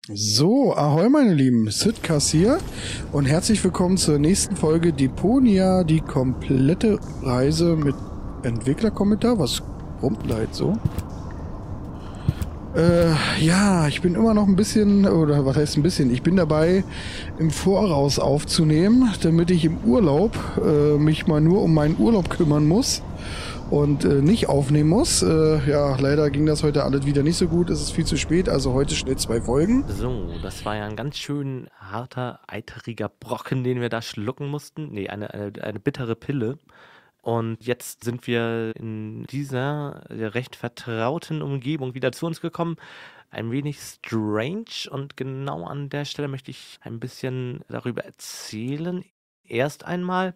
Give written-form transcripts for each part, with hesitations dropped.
So, ahoi meine Lieben, Sidkas hier und herzlich willkommen zur nächsten Folge Deponia, die komplette Reise mit Entwicklerkommentar. Was brummt da jetzt so? Ja, ich bin immer noch ein bisschen, oder was heißt ein bisschen, ich bin dabei im Voraus aufzunehmen, damit ich im Urlaub mich mal nur um meinen Urlaub kümmern muss und nicht aufnehmen muss. Ja, leider ging das heute alles wieder nicht so gut, es ist viel zu spät, also heute schnell 2 Folgen. So, das war ja ein ganz schön harter, eitriger Brocken, den wir da schlucken mussten. Nee, eine bittere Pille. Und jetzt sind wir in dieser recht vertrauten Umgebung wieder zu uns gekommen. Ein wenig strange und genau an der Stelle möchte ich ein bisschen darüber erzählen. Erst einmal,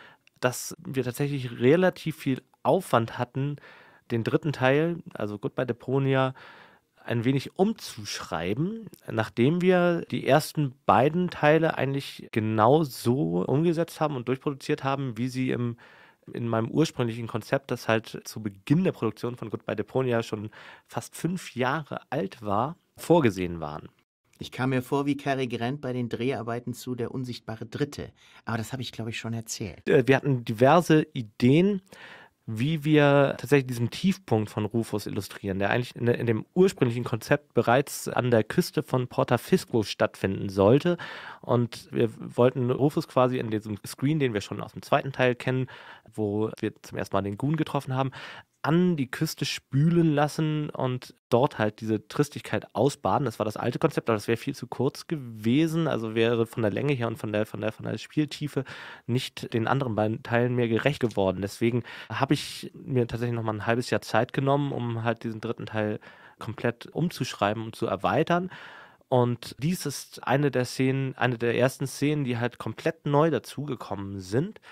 dass wir tatsächlich relativ viel Aufwand hatten, den dritten Teil, also Goodbye Deponia, ein wenig umzuschreiben, nachdem wir die ersten beiden Teile eigentlich genau so umgesetzt haben und durchproduziert haben, wie sie in meinem ursprünglichen Konzept, das halt zu Beginn der Produktion von Goodbye Deponia schon fast 5 Jahre alt war, vorgesehen waren. Ich kam mir vor wie Cary Grant bei den Dreharbeiten zu Der unsichtbare Dritte. Aber das habe ich, glaube ich, schon erzählt. Wir hatten diverse Ideen, wie wir tatsächlich diesen Tiefpunkt von Rufus illustrieren, der eigentlich in dem ursprünglichen Konzept bereits an der Küste von Portafisco stattfinden sollte. Und wir wollten Rufus quasi in diesem Screen, den wir schon aus dem zweiten Teil kennen, wo wir zum ersten Mal den Goon getroffen haben, an die Küste spülen lassen und dort halt diese Tristigkeit ausbaden. Das war das alte Konzept, aber das wäre viel zu kurz gewesen. Also wäre von der Länge her und von der Spieltiefe nicht den anderen beiden Teilen mehr gerecht geworden. Deswegen habe ich mir tatsächlich nochmal ein halbes Jahr Zeit genommen, um halt diesen dritten Teil komplett umzuschreiben und zu erweitern. Und dies ist eine der ersten Szenen, die halt komplett neu dazugekommen sind.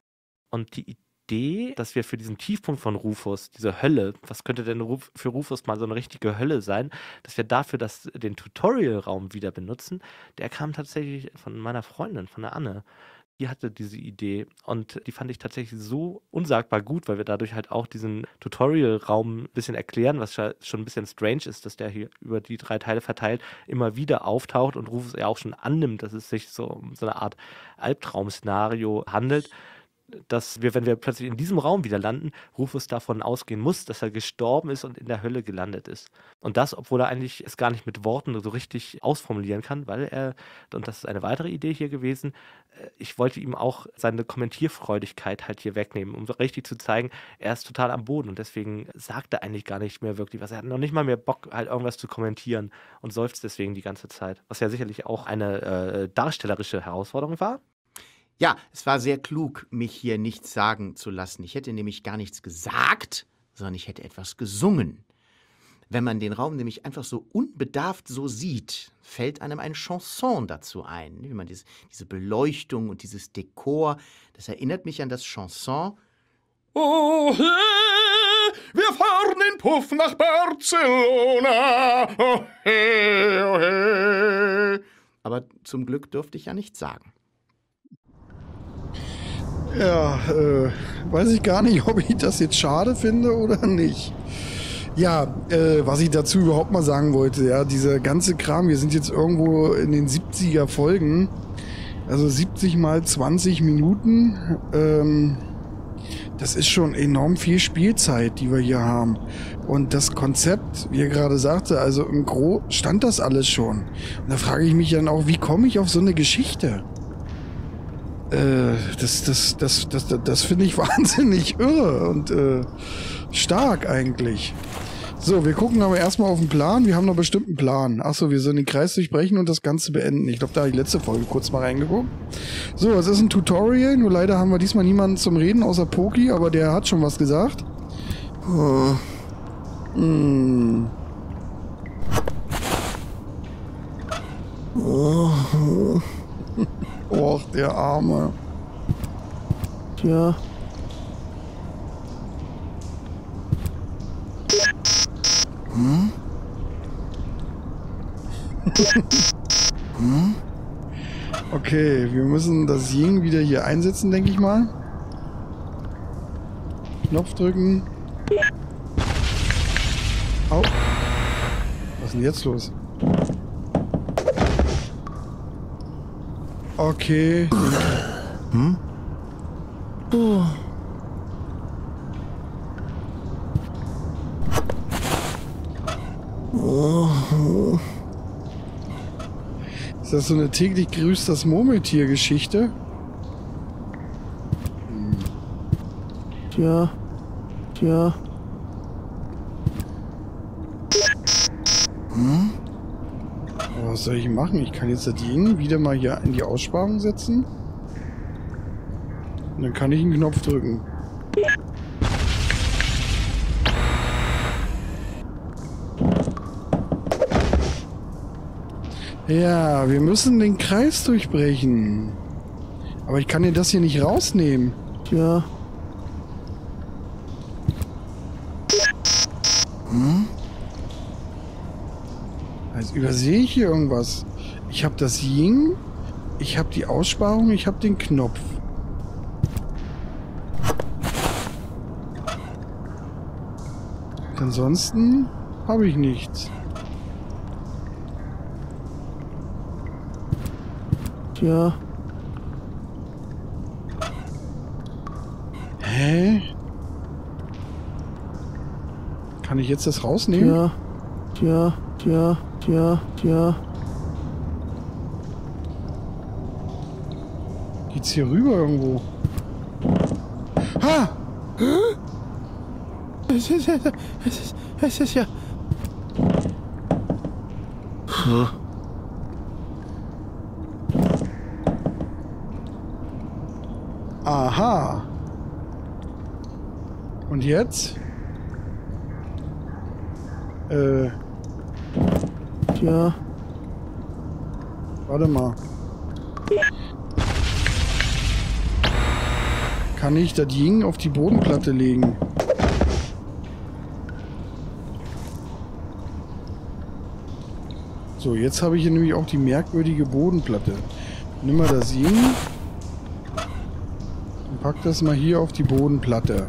Und die Idee, dass wir für diesen Tiefpunkt von Rufus, diese Hölle, was könnte denn für Rufus mal so eine richtige Hölle sein, dass wir dafür den Tutorial-Raum wieder benutzen, der kam tatsächlich von meiner Freundin, von der Anne. Die hatte diese Idee und die fand ich tatsächlich so unsagbar gut, weil wir dadurch halt auch diesen Tutorial-Raum ein bisschen erklären, was schon ein bisschen strange ist, dass der hier über die 3 Teile verteilt immer wieder auftaucht und Rufus ja auch schon annimmt, dass es sich so um so eine Art Albtraum-Szenario handelt, dass wir, wenn wir plötzlich in diesem Raum wieder landen, Rufus davon ausgehen muss, dass er gestorben ist und in der Hölle gelandet ist. Und das, obwohl er eigentlich es gar nicht mit Worten so richtig ausformulieren kann, weil und das ist eine weitere Idee hier gewesen, ich wollte ihm auch seine Kommentierfreudigkeit halt hier wegnehmen, um so richtig zu zeigen, er ist total am Boden und deswegen sagt er eigentlich gar nicht mehr wirklich was. Er hat noch nicht mal mehr Bock, halt irgendwas zu kommentieren und seufzt deswegen die ganze Zeit. Was ja sicherlich auch eine darstellerische Herausforderung war. Ja, es war sehr klug, mich hier nichts sagen zu lassen. Ich hätte nämlich gar nichts gesagt, sondern ich hätte etwas gesungen. Wenn man den Raum nämlich einfach so unbedarft so sieht, fällt einem ein Chanson dazu ein. Wie man diese Beleuchtung und dieses Dekor, das erinnert mich an das Chanson. Oh, hey, wir fahren in Puff nach Barcelona. Oh, hey, oh, hey. Aber zum Glück durfte ich ja nichts sagen. Ja, weiß ich gar nicht, ob ich das jetzt schade finde oder nicht. Ja, was ich dazu überhaupt mal sagen wollte, ja, dieser ganze Kram, wir sind jetzt irgendwo in den 70er Folgen, also 70 mal 20 Minuten, das ist schon enorm viel Spielzeit, die wir hier haben. Und das Konzept, wie er gerade sagte, also im Gros stand das alles schon. Und da frage ich mich dann auch, wie komme ich auf so eine Geschichte? Das finde ich wahnsinnig irre und stark eigentlich. So, wir gucken aber erstmal auf den Plan. Wir haben noch bestimmt einen Plan. Achso, wir sollen den Kreis durchbrechen und das Ganze beenden. Ich glaube, da habe ich letzte Folge kurz mal reingeguckt. So, es ist ein Tutorial. Nur leider haben wir diesmal niemanden zum Reden außer Poki, aber der hat schon was gesagt. Oh. Oh. Och, der Arme. Tja. Okay, wir müssen das Ying wieder hier einsetzen, denke ich mal. Knopf drücken. Au. Was ist denn jetzt los? Okay. Ist das so eine täglich grüßt das Murmeltier-Geschichte? Tja. Was soll ich machen? Ich kann jetzt das Ding wieder mal hier in die Aussparung setzen. Und dann kann ich einen Knopf drücken. Ja, wir müssen den Kreis durchbrechen. Aber ich kann dir das hier nicht rausnehmen. Tja. Also übersehe ich hier irgendwas. Ich habe das Ying, ich habe die Aussparung, ich habe den Knopf. Ansonsten habe ich nichts. Tja. Hä? Kann ich jetzt das rausnehmen? Tja. Geht's hier rüber irgendwo? Ha! Es ist ja... Aha. Und jetzt? Tja. Warte mal. Kann ich das Ding auf die Bodenplatte legen? So, jetzt habe ich hier nämlich auch die merkwürdige Bodenplatte. Nimm mal das Ding und pack das mal hier auf die Bodenplatte.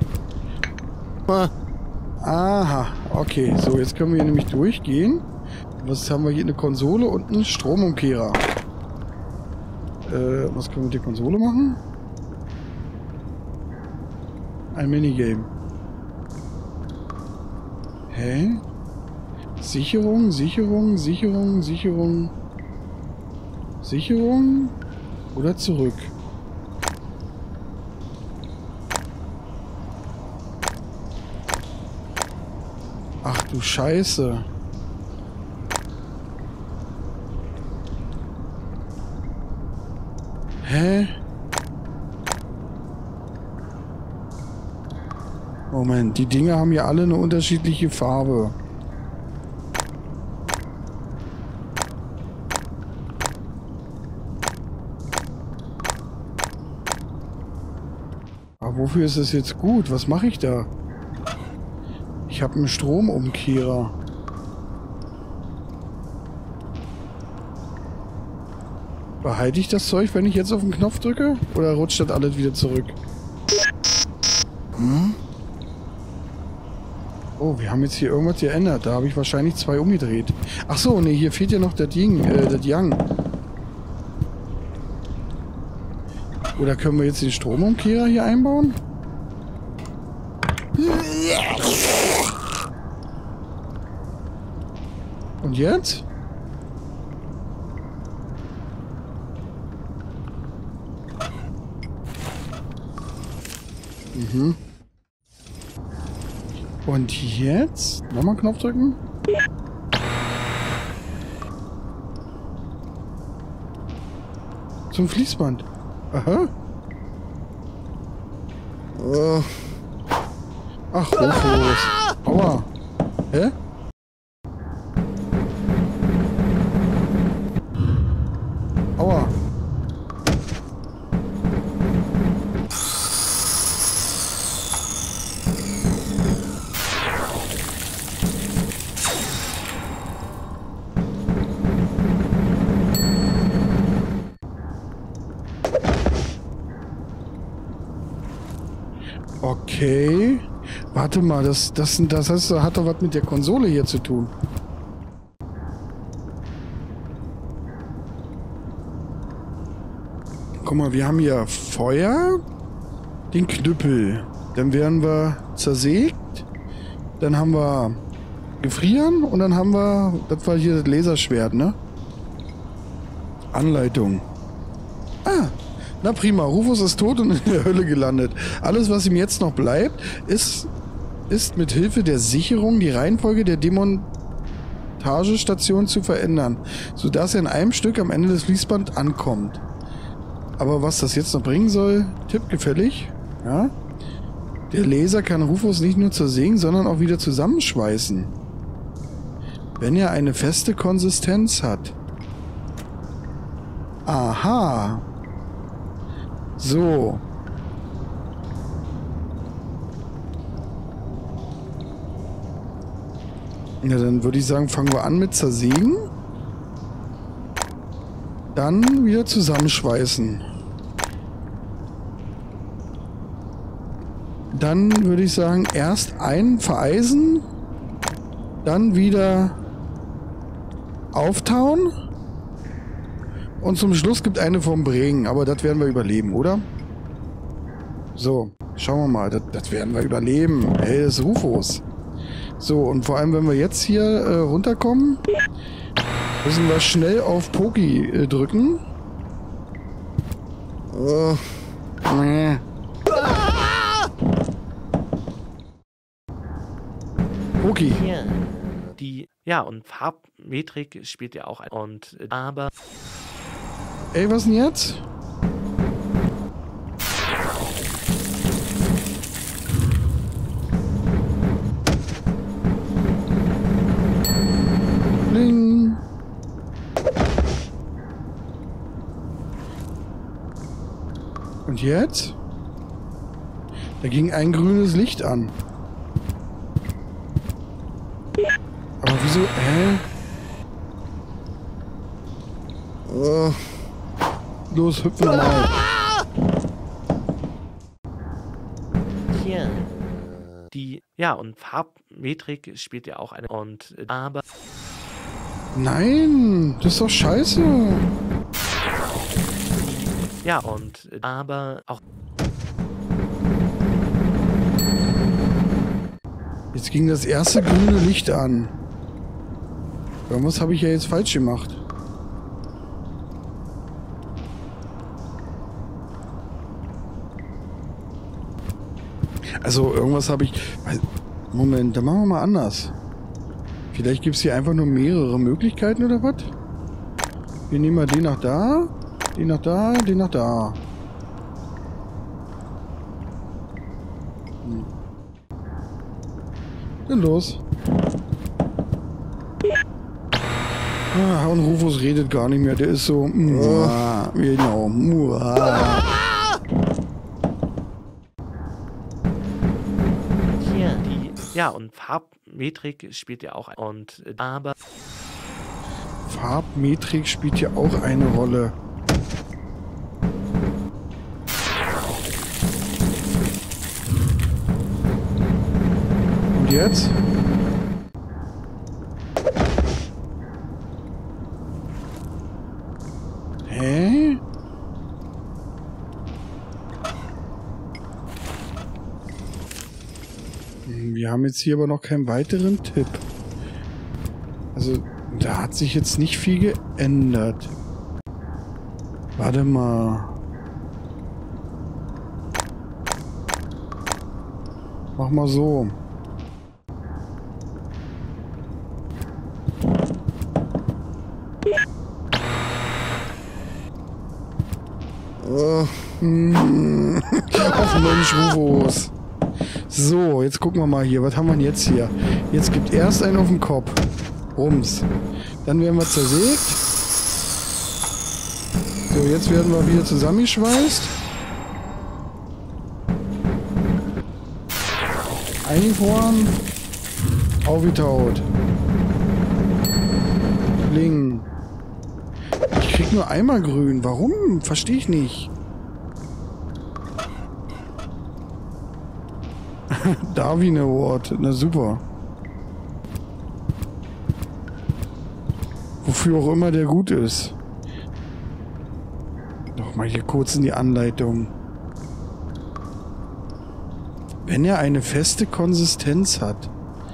Aha, okay. So, jetzt können wir hier nämlich durchgehen. Was haben wir hier? Eine Konsole und einen Stromumkehrer. Was können wir mit der Konsole machen? Ein Minigame. Hä? Sicherung. Sicherung oder zurück? Ach du Scheiße. Hä? Moment, die Dinger haben ja alle eine unterschiedliche Farbe. Aber wofür ist es jetzt gut? Was mache ich da? Ich habe einen Stromumkehrer. Behalte ich das Zeug, wenn ich jetzt auf den Knopf drücke? Oder rutscht das alles wieder zurück? Oh, wir haben jetzt hier irgendwas geändert. Da habe ich wahrscheinlich 2 umgedreht. Ach so, nee, hier fehlt ja noch das Ding, das Yang. Oder können wir jetzt den Stromumkehrer hier einbauen? Und jetzt? Mhm. Und jetzt? Nochmal Knopf drücken? Zum Fließband. Aha. Ach, Rufus. Aua. Hä? Aua. Okay. Warte mal, das heißt, hat doch was mit der Konsole hier zu tun. Guck mal, wir haben hier Feuer, den Knüppel. Dann werden wir zersägt. Dann haben wir Gefrieren und dann haben wir, das war hier das Laserschwert, ne? Anleitung. Ah, na prima. Rufus ist tot und in der Hölle gelandet. Alles, was ihm jetzt noch bleibt, ist mit Hilfe der Sicherung die Reihenfolge der Demontagestation zu verändern, sodass er in einem Stück am Ende des Fließbands ankommt. Aber was das jetzt noch bringen soll, Tipp gefällig. Ja? Der Laser kann Rufus nicht nur zersägen, sondern auch wieder zusammenschweißen. Wenn er eine feste Konsistenz hat. Aha. So. Ja, dann würde ich sagen, fangen wir an mit zersägen. Dann wieder zusammenschweißen. Dann würde ich sagen, erst vereisen, dann wieder auftauen und zum Schluss gibt eine vom Bringen, aber das werden wir überleben, oder? So, schauen wir mal, das werden wir überleben. Hey, das ist Rufus. So, und vor allem, wenn wir jetzt hier runterkommen, müssen wir schnell auf Poki drücken. Nee. Poki. Und Farbmetrik spielt ja auch ein. Aber. Ey, was denn jetzt? Bling. Und jetzt? Da ging ein grünes Licht an. Aber wieso? Los, hüpfen wir mal. Und Farbmetrik spielt ja auch eine. Aber. Nein, das ist doch scheiße. Aber auch. Jetzt ging das erste grüne Licht an. Irgendwas habe ich ja jetzt falsch gemacht. Also irgendwas habe ich... Moment, dann machen wir mal anders. Vielleicht gibt es hier einfach nur mehrere Möglichkeiten oder was? Wir nehmen mal den nach da, den nach da, den nach da. Dann los. Ah, und Rufus redet gar nicht mehr. Der ist so... genau. Und Farbmetrik spielt ja auch ein. Aber. Farbmetrik spielt ja auch eine Rolle. Und jetzt? Hä? Wir haben jetzt hier aber noch keinen weiteren Tipp. Also, da hat sich jetzt nicht viel geändert. Warte mal. Mach mal so. Ach Mensch, Rufus. So, jetzt gucken wir mal hier. Was haben wir denn jetzt hier? Jetzt gibt erst einen auf den Kopf. Rums. Dann werden wir zersägt. So, jetzt werden wir wieder zusammengeschweißt. Einhorn. Aufgetaut. Bling. Ich krieg nur einmal grün. Warum? Verstehe ich nicht. Darwin Award. Na super. Wofür auch immer der gut ist. Doch Guck mal hier kurz in die Anleitung. Wenn er eine feste Konsistenz hat.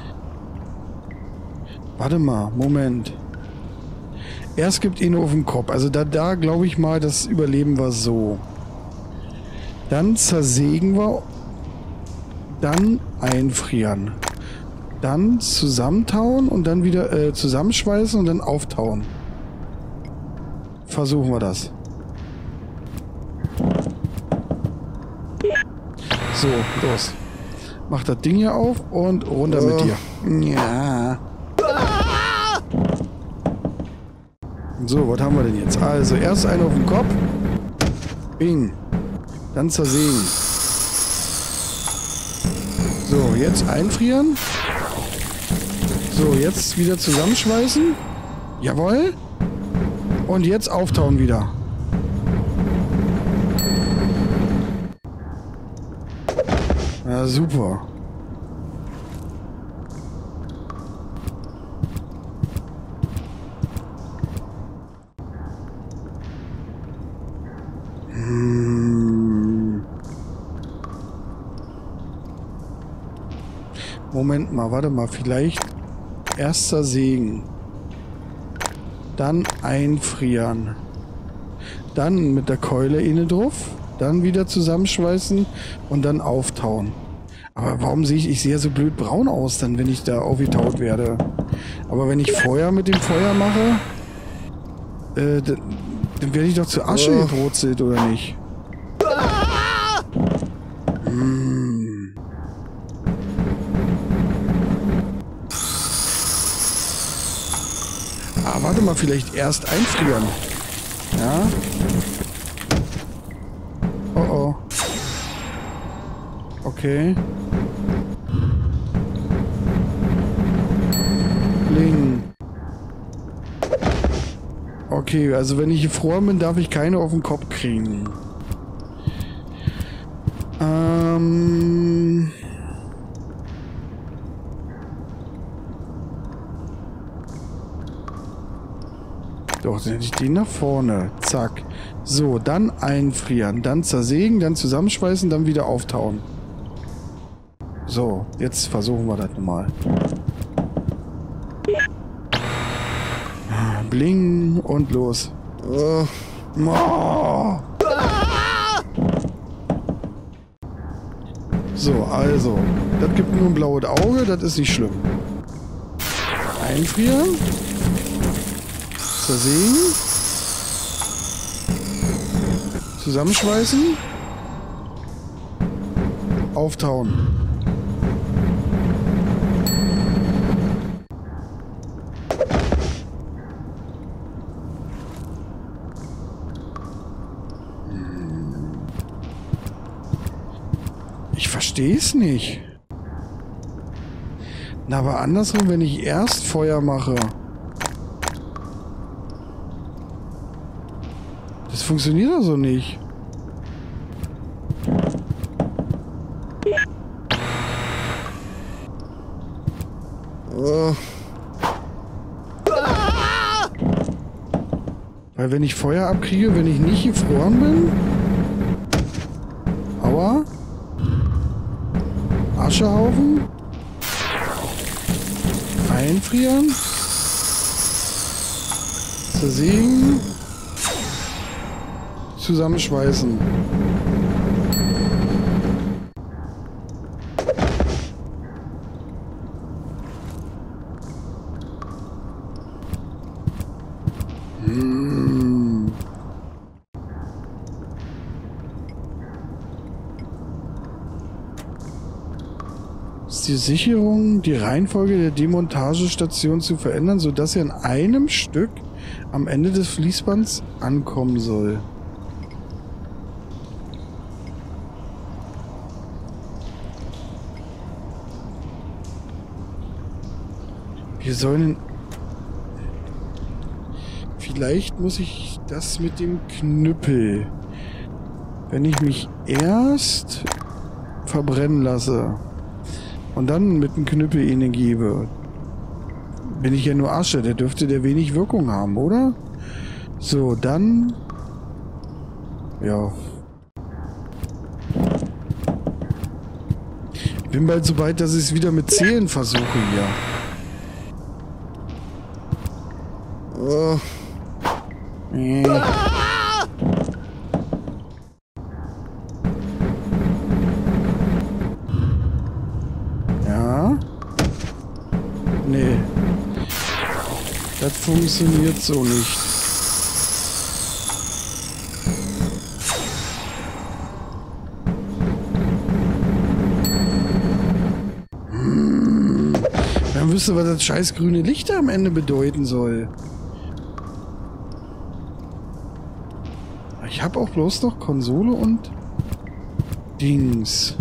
Warte mal, Moment. Erst gibt ihn auf den Kopf. Also da glaube ich mal, das überleben wir so. Dann zersägen wir. Dann einfrieren. Dann zusammentauen und dann wieder zusammenschweißen und dann auftauen. Versuchen wir das. So, los. Mach das Ding hier auf und runter mit dir. Ja. So, was haben wir denn jetzt? Also, erst einen auf den Kopf. Bing. Dann zersägen. So, jetzt einfrieren. So, jetzt wieder zusammenschweißen. Jawohl. Und jetzt auftauen wieder. Ja, super. Moment mal, warte mal, vielleicht erst zersägen. Dann einfrieren. Dann mit der Keule innen drauf. Dann wieder zusammenschweißen und dann auftauen. Aber warum sehe ich sehe ja so blöd braun aus, dann, wenn ich da aufgetaut werde. Aber wenn ich Feuer mit dem Feuer mache, dann werde ich doch zu Asche gebrutzelt, oder nicht? Ah, warte mal, vielleicht erst einfrieren. Ja. Oh oh. Okay. Bling. Okay, also wenn ich gefroren bin, darf ich keine auf den Kopf kriegen. Doch, dann hätte ich den nach vorne. Zack. So, dann einfrieren, dann zersägen, dann zusammenschweißen, dann wieder auftauen. So, jetzt versuchen wir das nochmal. Bling und los. Oh. So, also, das gibt nur ein blaues Auge, das ist nicht schlimm. Einfrieren. Zersägen. Zusammenschweißen. Auftauen. Ich verstehe es nicht. Na, aber andersrum, wenn ich erst Feuer mache. Das funktioniert also nicht. Weil wenn ich Feuer abkriege, wenn ich nicht gefroren bin. Aua. Aschehaufen. Einfrieren. Zersägen. Zusammenschweißen. Ist die Sicherung, die Reihenfolge der Demontagestation zu verändern, sodass er in einem Stück am Ende des Fließbands ankommen soll. Wir sollen... Vielleicht muss ich das mit dem Knüppel. Wenn ich mich erst verbrennen lasse und dann mit dem Knüppel ihnen gebe, bin ich ja nur Asche. Der dürfte der wenig Wirkung haben, oder? So, dann Ja. Ich bin bald so weit, dass ich es wieder mit Zählen versuche hier. Ja. Nee. Das funktioniert so nicht. Dann wüsste, was das scheiß grüne Licht am Ende bedeuten soll. Ich habe auch bloß noch Konsole und Dings.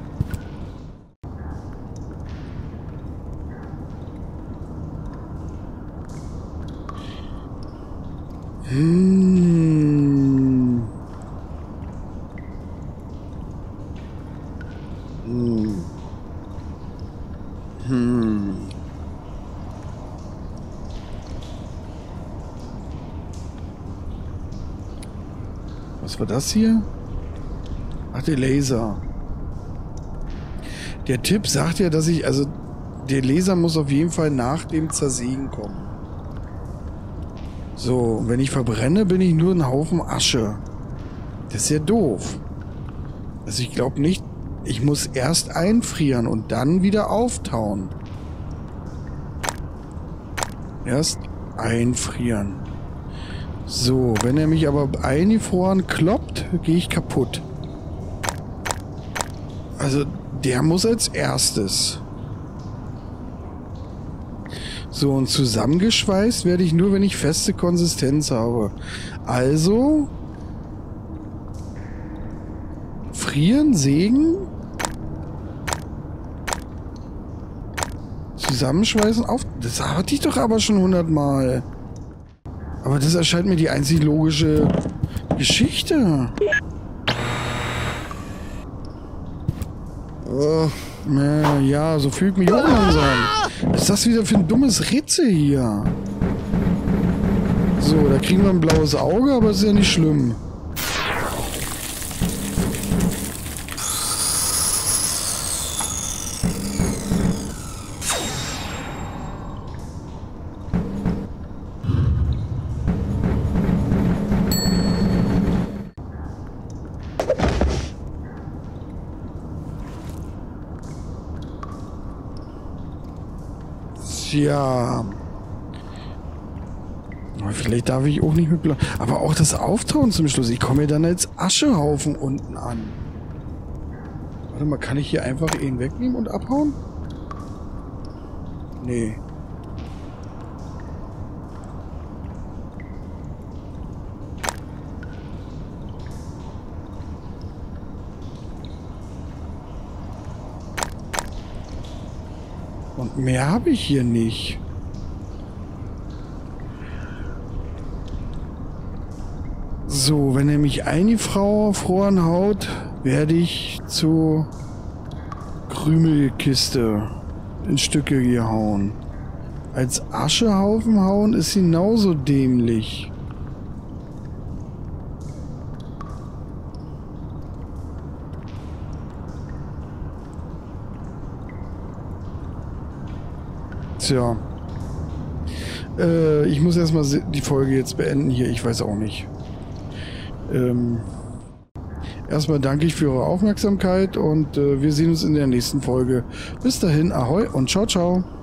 Was war das hier? Ach, der Laser. Der Tipp sagt ja, dass ich, also der Laser muss auf jeden Fall nach dem Zersägen kommen. So, wenn ich verbrenne, bin ich nur ein Haufen Asche. Das ist ja doof. Also ich glaube nicht, ich muss erst einfrieren und dann wieder auftauen. Erst einfrieren. So, wenn er mich aber eingefroren kloppt, gehe ich kaputt. Also, der muss als erstes. So, und zusammengeschweißt werde ich nur, wenn ich feste Konsistenz habe. Also, frieren, sägen, zusammenschweißen, auf. Das hatte ich doch aber schon 100 Mal. Aber das erscheint mir die einzig logische Geschichte. Ja, so fühlt mich auch langsam. Was ist das wieder für ein dummes Rätsel hier? So, da kriegen wir ein blaues Auge, aber ist ja nicht schlimm. Tja. Vielleicht darf ich auch nicht mit Blau. Aber auch das Auftauen zum Schluss. Ich komme mir dann als Aschehaufen unten an. Warte mal, kann ich hier einfach ihn wegnehmen und abhauen? Nee. Und mehr habe ich hier nicht. So, wenn er mich eingefroren haut, werde ich zur Krümelkiste in Stücke gehauen. Als Aschehaufen hauen ist genauso dämlich. Tja. Ich muss erstmal die Folge jetzt beenden hier. Ich weiß auch nicht. Erstmal danke ich für eure Aufmerksamkeit und wir sehen uns in der nächsten Folge. Bis dahin, ahoi und ciao, ciao.